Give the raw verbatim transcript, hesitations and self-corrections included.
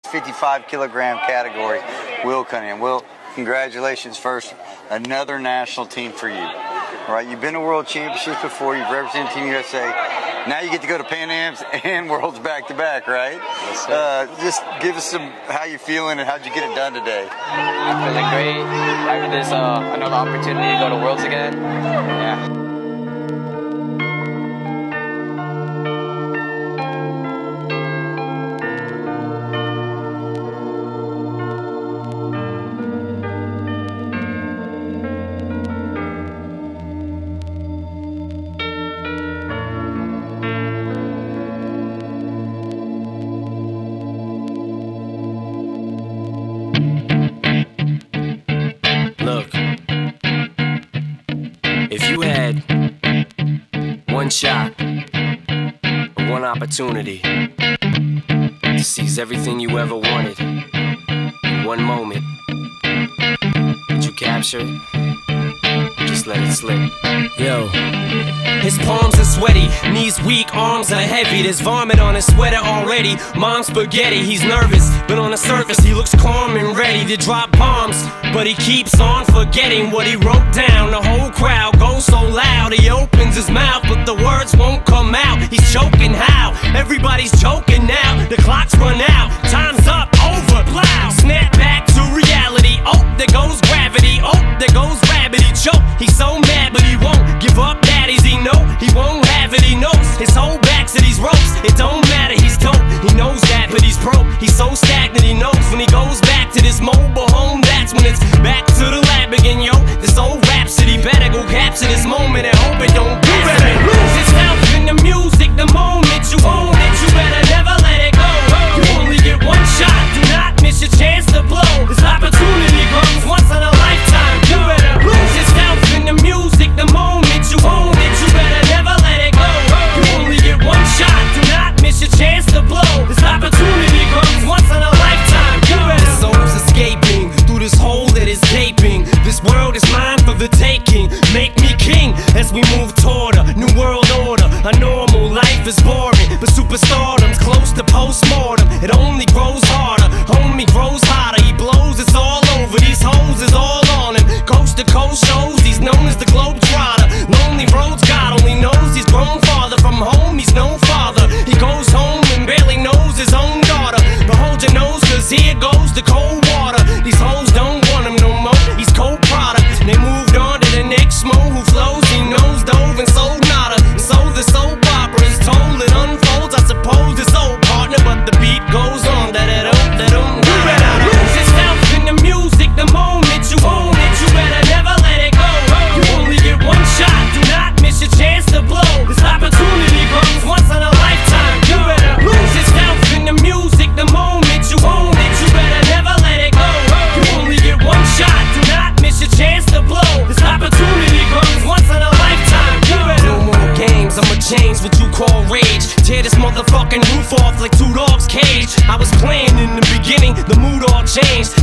fifty-five kilogram category, Will Cunningham. Will, congratulations first. Another national team for you. All right, you've been to World Championships before. You've represented Team U S A. Now you get to go to Pan Ams and Worlds back to back, right? Yes, sir. Uh, just give us some how you feeling and how'd you get it done today? I'm feeling great. Having this uh, another opportunity to go to Worlds again. Yeah. Look, if you had one shot, or one opportunity to seize everything you ever wanted in one moment, did you capture it? Just let it slip. Yo. His palms are sweaty, knees weak, arms are heavy. There's vomit on his sweater already. Mom's spaghetti, he's nervous, but on the surface he looks calm and ready to drop bombs. But he keeps on forgetting what he wrote down. The whole crowd goes so loud, he opens his mouth, but the words won't come out. He's choking how? Everybody's choking now. The clock's run out, time's up, over, plow. Snap back to reality, oh, there goes gravity. Oh, there goes rabbit, he choke. He's so mad, but he won't give up. Daddies, he know he won't have it, he knows his whole back to these ropes. It don't matter, he's dope, he knows that, but he's broke. He's so stagnant, he knows when he goes back to this mobile home, that's when it's back to the lab again, yo. This old rhapsody better go capture this moment and hope it don't you better lose yourself in the music the moment you own it. You better never let it go. You only get one shot, do not miss your chance to blow. This opportunity comes once in a lifetime. You better lose yourself in the music the moment you own it. You better never let it go. You only get one shot, do not miss your chance to blow. This opportunity comes once in a lifetime. You better. The soul's escaping through this hole that is gaping. This world is mine for the taking. Make me king as we move toward a new world order. A normal life is boring, but superstardom's close to postmortem. It only grows harder, homie grows hotter. He blows, it's all over. These hoes is all on him. Coast to coast shows, he's known as the Globetrotter. Lonely roads, God only knows he's grown farther from home. He's no father. He goes home and barely knows his own daughter. But hold your nose, cause here goes the cold water. These hoes don't want him no more. He's cold product. They moved on to the next mo who flows. He knows dove and sold nada. And so the soap opera is told. It unfolds. I suppose it's old partner, but the beat goes on. Da da da da da. You better lose yourself in the music the moment you own it. You better never let it go. You only get one shot. Do not miss your chance to blow. This opportunity comes once in a lifetime. You better lose yourself in the music the moment you own it. You better never let it go. You only get one shot. Do not miss your chance to blow. This opportunity comes once in a lifetime. You better. No more games, I'ma change what you call rage. Tear this motherfucking roof off like two dogs' cage. I was playing in the beginning, the mood all changed.